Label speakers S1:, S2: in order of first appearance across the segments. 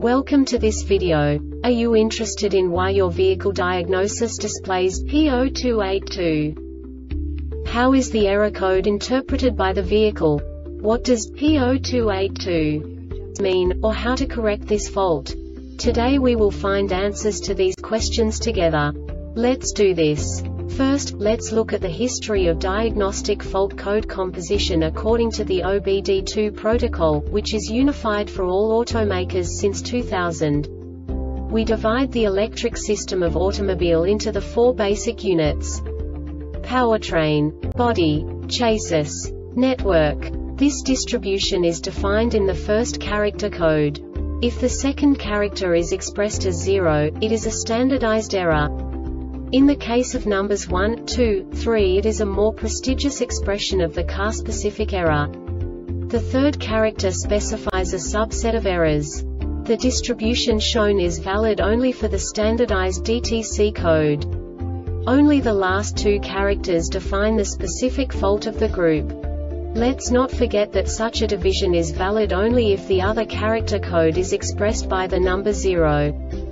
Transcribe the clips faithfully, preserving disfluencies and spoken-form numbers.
S1: Welcome to this video. Are you interested in why your vehicle diagnosis displays P zero two eight two? How is the error code interpreted by the vehicle? What does P zero two eight two mean, or how to correct this fault? Today we will find answers to these questions together. Let's do this. First, let's look at the history of diagnostic fault code composition according to the O B D two protocol, which is unified for all automakers since two thousand. We divide the electric system of automobile into the four basic units: powertrain, body, chassis, network. This distribution is defined in the first character code. If the second character is expressed as zero, it is a standardized error. In the case of numbers one, two, three, it is a more prestigious expression of the car-specific error. The third character specifies a subset of errors. The distribution shown is valid only for the standardized D T C code. Only the last two characters define the specific fault of the group. Let's not forget that such a division is valid only if the other character code is expressed by the number zero.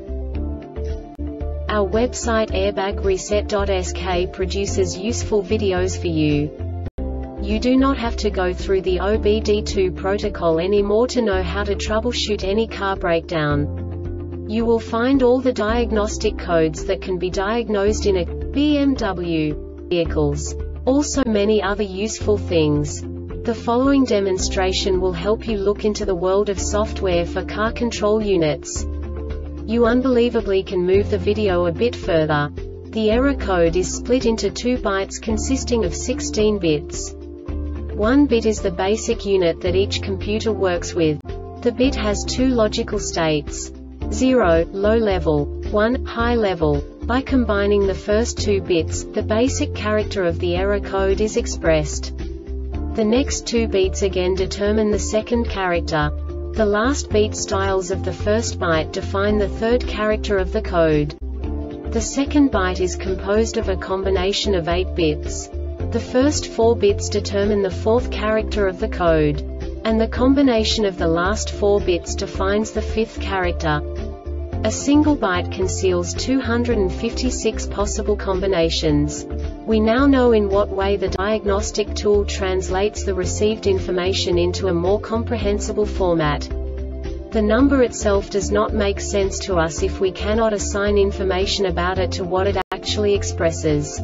S1: Our website airbag reset dot S K produces useful videos for you. You do not have to go through the O B D two protocol anymore to know how to troubleshoot any car breakdown. You will find all the diagnostic codes that can be diagnosed in a B M W vehicles. Also many other useful things. The following demonstration will help you look into the world of software for car control units. You unbelievably can move the video a bit further. The error code is split into two bytes consisting of sixteen bits. One bit is the basic unit that each computer works with. The bit has two logical states: zero, low level, one, high level. By combining the first two bits, the basic character of the error code is expressed. The next two bits again determine the second character. The last beat styles of the first byte define the third character of the code. The second byte is composed of a combination of eight bits. The first four bits determine the fourth character of the code. And the combination of the last four bits defines the fifth character. A single byte conceals two hundred fifty-six possible combinations. We now know in what way the diagnostic tool translates the received information into a more comprehensible format. The number itself does not make sense to us if we cannot assign information about it to what it actually expresses.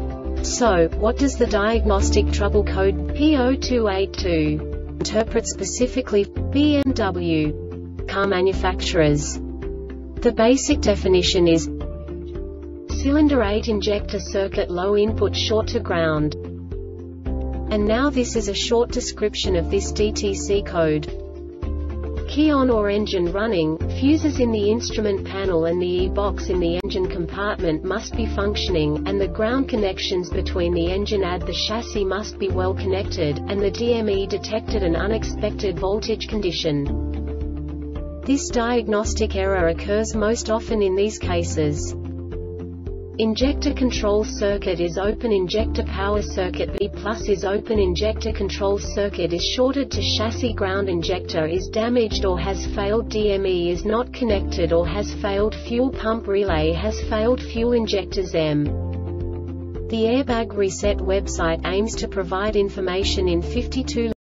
S1: So, what does the diagnostic trouble code P zero two eight two interpret specifically for B M W car manufacturers? The basic definition is cylinder eight injector circuit low input short to ground. And now this is a short description of this D T C code. Key on or engine running, fuses in the instrument panel and the E-box in the engine compartment must be functioning, and the ground connections between the engine and the chassis must be well connected, and the D M E detected an unexpected voltage condition. This diagnostic error occurs most often in these cases. Injector control circuit is open, injector power circuit B plus is open, injector control circuit is shorted to chassis, ground injector is damaged or has failed, D M E is not connected or has failed, fuel pump relay has failed, fuel injectors M. The Airbag Reset website aims to provide information in fifty-two